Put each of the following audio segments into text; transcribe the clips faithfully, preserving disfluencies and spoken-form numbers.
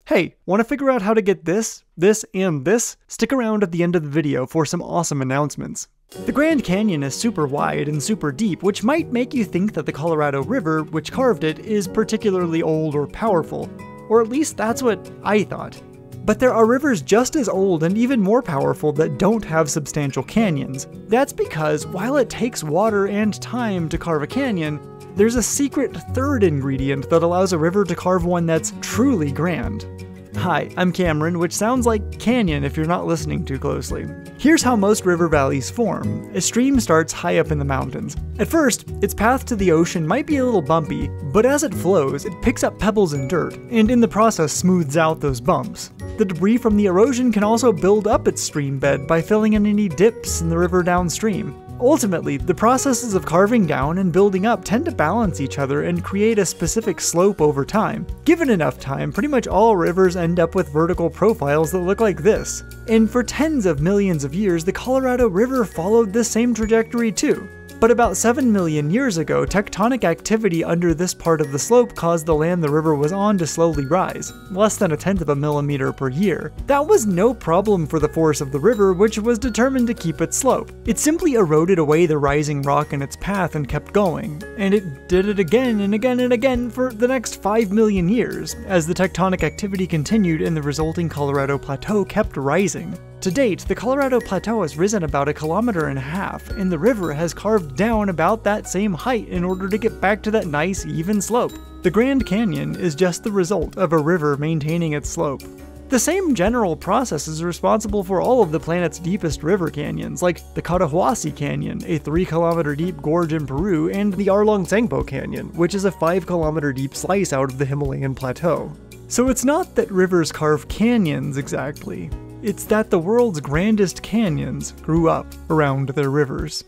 Hey, want to figure out how to get this, this, and this? Stick around at the end of the video for some awesome announcements. The Grand Canyon is super wide and super deep, which might make you think that the Colorado River, which carved it, is particularly old or powerful. Or at least that's what I thought. But there are rivers just as old and even more powerful that don't have substantial canyons. That's because while it takes water and time to carve a canyon, there's a secret third ingredient that allows a river to carve one that's truly grand. Hi, I'm Cameron, which sounds like canyon if you're not listening too closely. Here's how most river valleys form. A stream starts high up in the mountains. At first, its path to the ocean might be a little bumpy, but as it flows, it picks up pebbles and dirt, and in the process smooths out those bumps. The debris from the erosion can also build up its stream bed by filling in any dips in the river downstream. Ultimately, the processes of carving down and building up tend to balance each other and create a specific slope over time. Given enough time, pretty much all rivers end up with vertical profiles that look like this. And for tens of millions of years, the Colorado River followed this same trajectory too. But about seven million years ago, tectonic activity under this part of the slope caused the land the river was on to slowly rise, less than a tenth of a millimeter per year. That was no problem for the force of the river, which was determined to keep its slope. It simply eroded away the rising rock in its path and kept going. And it did it again and again and again for the next five million years, as the tectonic activity continued and the resulting Colorado Plateau kept rising. To date, the Colorado Plateau has risen about a kilometer and a half, and the river has carved down about that same height in order to get back to that nice, even slope. The Grand Canyon is just the result of a river maintaining its slope. The same general process is responsible for all of the planet's deepest river canyons, like the Cotahuasi Canyon, a three kilometer deep gorge in Peru, and the Arlong-Sangpo Canyon, which is a five kilometer deep slice out of the Himalayan plateau. So it's not that rivers carve canyons exactly. It's that the world's grandest canyons grew up around their rivers.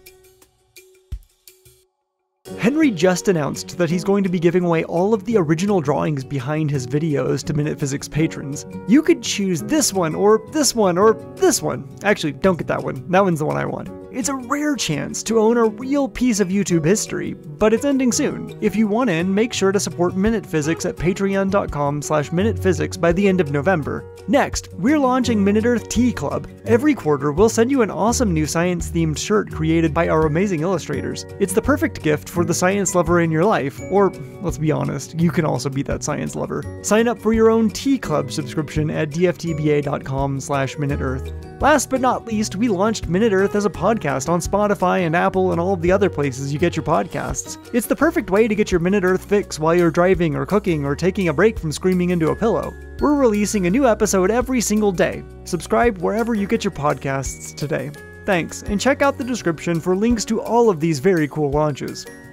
Henry just announced that he's going to be giving away all of the original drawings behind his videos to Minute Physics patrons. You could choose this one, or this one, or this one. Actually, don't get that one. That one's the one I want. It's a rare chance to own a real piece of YouTube history, but it's ending soon. If you want in, make sure to support Minute Physics at patreon dot com slash minute physics by the end of November. Next, we're launching MinuteEarth Tea Club. Every quarter, we'll send you an awesome new science-themed shirt created by our amazing illustrators. It's the perfect gift for the science lover in your life, or, let's be honest, you can also be that science lover. Sign up for your own Tea Club subscription at d f t b a dot com slash minuteearth. Last but not least, we launched MinuteEarth as a podcast on Spotify and Apple and all of the other places you get your podcasts. It's the perfect way to get your MinuteEarth fix while you're driving or cooking or taking a break from screaming into a pillow. We're releasing a new episode every single day. Subscribe wherever you get your podcasts today. Thanks, and check out the description for links to all of these very cool launches.